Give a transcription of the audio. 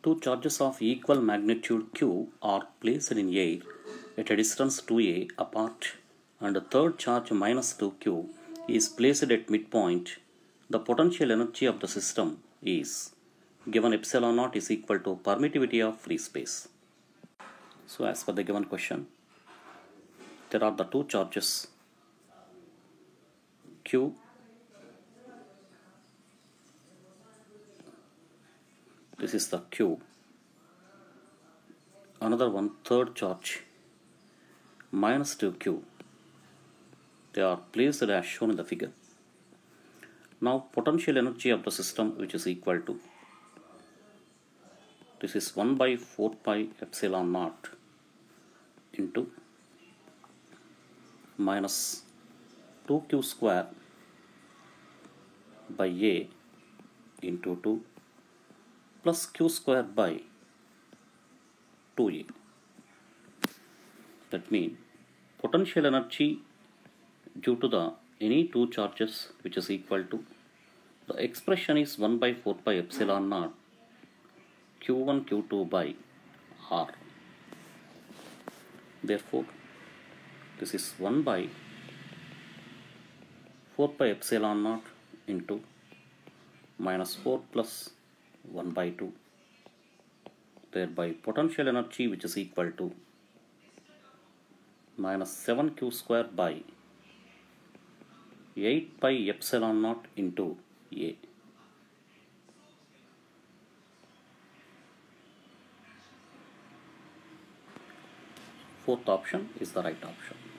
Two charges of equal magnitude q are placed in air at a distance 2a apart, and the third charge minus 2q is placed at midpoint. The potential energy of the system is given epsilon naught is equal to permittivity of free space. So as per the given question, there are the two charges q, this is the q, another one third charge minus 2q. They are placed as shown in the figure. Now potential energy of the system, which is equal to, this is 1 by 4 pi epsilon naught into minus 2q square by a into 2 plus q square by 2a. That means potential energy due to the any two charges, which is equal to, the expression is 1 by 4 pi epsilon naught q1 q2 by r. Therefore this is 1 by 4 pi epsilon naught into minus 4 plus 1 by 2, thereby potential energy, which is equal to minus 7q square by 8 pi epsilon naught into a. Fourth option is the right option.